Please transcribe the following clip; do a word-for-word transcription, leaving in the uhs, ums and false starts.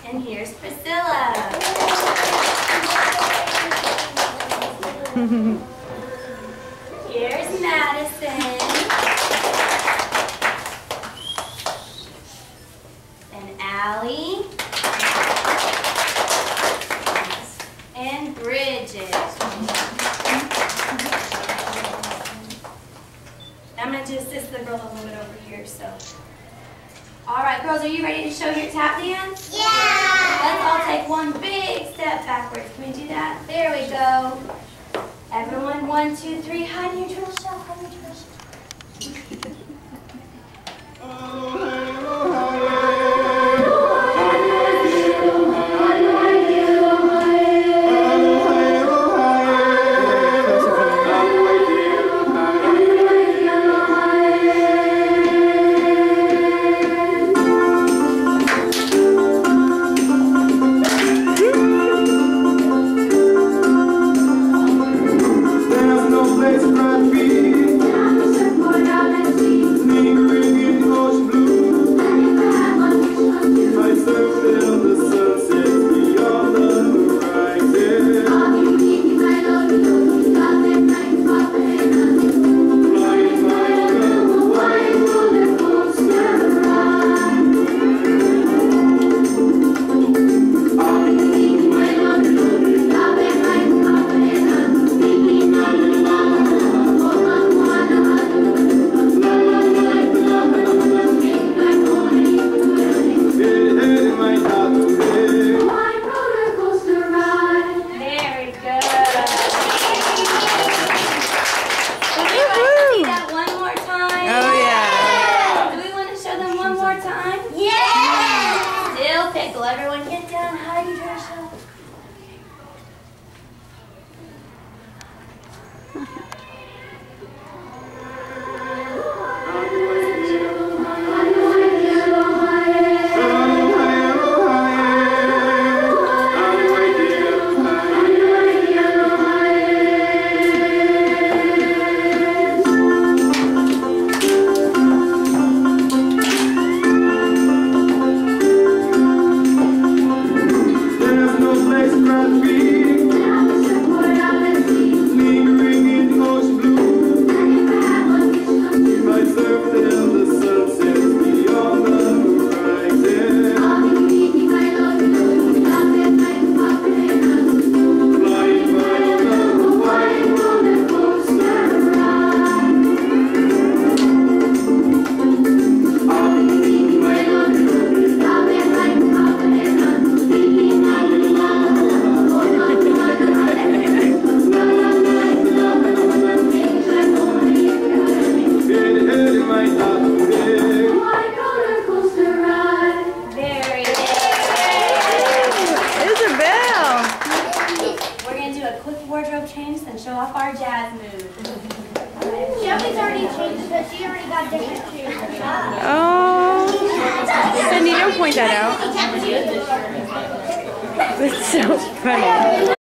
And here's Priscilla. Here's Madison. And Allie. And Bridget. I'm going to assist the girls a little bit over here, so. All right, girls, are you ready to show your tap dance? Yeah! Let's all take one big step backwards. Can we do that? There we go. Everyone, one, two, three, hide in your turtle shell, hide in your turtle shell. Everyone get down, hide your turtle shell. Wardrobe change and show off our jazz move. Shelby's already changed because she already got different shoes. Oh, Cindy, don't point that out. That's so funny.